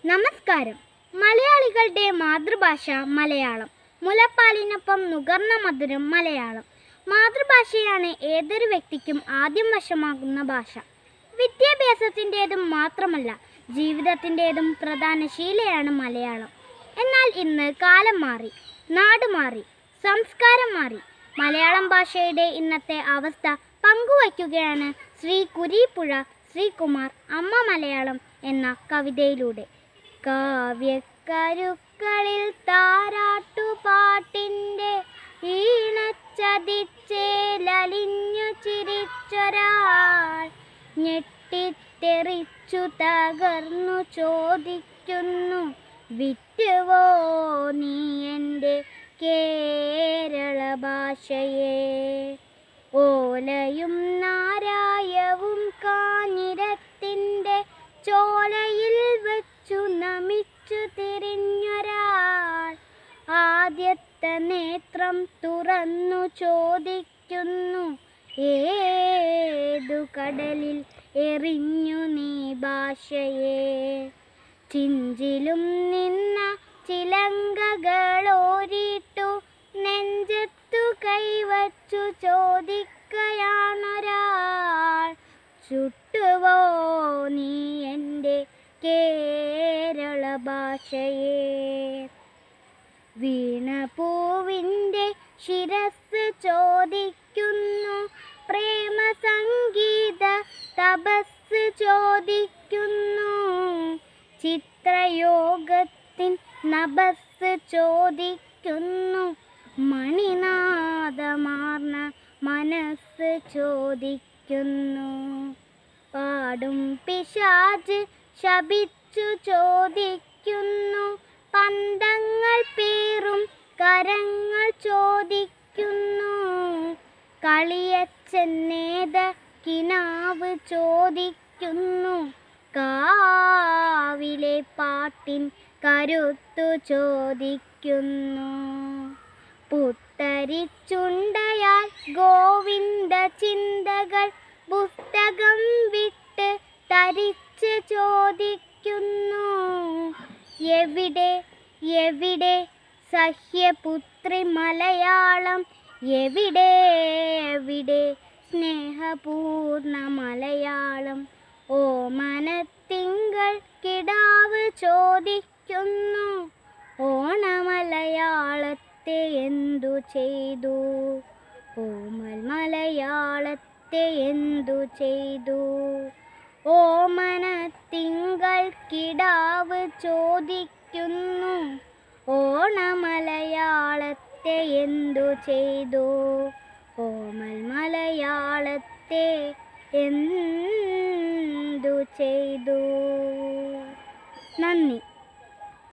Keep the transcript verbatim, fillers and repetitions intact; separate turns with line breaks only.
നമസ്കാരം. മലയാളികളുടെ മാതൃഭാഷ മലയാളം. മുലപ്പാലിനൊപ്പം നുകർന്ന മധുരം മലയാളം. മാതൃഭാഷയാണ് ഏതൊരു വ്യക്തിക്കും ആദ്യം വശമാകുന്ന ഭാഷ. വിദ്യാഭ്യാസത്തിൻ്റേതും മാത്രമല്ല, ജീവിതത്തിൻ്റേതും പ്രധാന ശീലയാണ് മലയാളം. എന്നാൽ ഇന്ന് കാലം മാറി, നാട് മാറി, സംസ്കാരം മാറി. മലയാളം ഭാഷയുടെ ഇന്നത്തെ അവസ്ഥ പങ്കുവയ്ക്കുകയാണ് ശ്രീ കുരീപ്പുഴ ശ്രീകുമാർ അമ്മ മലയാളം എന്ന കവിതയിലൂടെ. കാവ്യക്കരുക്കളിൽ താരാട്ടുപാട്ടിൻ്റെ ഈണച്ചതിച്ചേലലിഞ്ഞു ചിരിച്ചൊരാൾ ഞെട്ടിത്തെറിച്ചു തകർന്നു ചോദിക്കുന്നു, വിറ്റുവോ നീ എൻ്റെ കേരള ഭാഷയെ? ഓലയും നാരായവും കാഞ്ഞിരത്തിൻ്റെ ചോലയിൽ വെച്ചു നമിച്ചു തിരിഞ്ഞൊരാൾ ആദ്യത്തെ നേത്രം തുറന്നു ചോദിക്കുന്നു, ഏതു കടലിൽ എറിഞ്ഞു നീ ഭാഷയെ? ചിഞ്ചിലും നിന്ന ചിലങ്കകളോരിട്ടു നെഞ്ചത്തു കൈവച്ചു ചോദിക്കയാണൊരാൾ, ചുട്ടുവോ നീ എൻ്റെ കേരള ഭാഷയെ? വീണപൂവിൻ്റെ ശിരസ് ചോദിക്കുന്നു, പ്രേമസംഗീത തപസ് ചോദിക്കുന്നു, ചിത്രയോഗത്തിൻ നഭസ് ചോദിക്കുന്നു, മണിനാദമാർന്ന മനസ്സ് ചോദിക്കുന്നു. പാടും പിശാച് ശപിച്ചു ചോദിക്കുന്നു, പന്തങ്ങൾ പേറും കരങ്ങൾ ചോദിക്കുന്നു, കളിയച്ചനേത കിനാവ് ചോദിക്കുന്നു, കാവിലെ പാട്ടിൻ കരുത്തു ചോദിക്കുന്നു. പുത്തരിച്ചുണ്ടയാൽ ഗോവിന്ദ ചിന്തകൾ പുസ്തകം വിട്ട് തരിച്ച് ചോദിക്കുന്നു, എവിടെ എവിടെ സഹ്യപുത്രി മലയാളം? എവിടെ എവിടെ സ്നേഹപൂർണ്ണ മലയാളം? ഓമനത്തിങ്കൾ കിടാവ് ചോദിക്കുന്നു, ഓണമലയാളത്തെ എന്തു ചെയ്തു? ഓമൽ മലയാളത്തെ എന്തു ചെയ്തു? ഓമനത്തിങ്കൾ കിടാവ് ചോദിക്കുന്നു, ഓണമലയാളത്തെ എന്തു ചെയ്തു? ഓമൽ മലയാളത്തെ എന്തു ചെയ്തു? നന്ദി.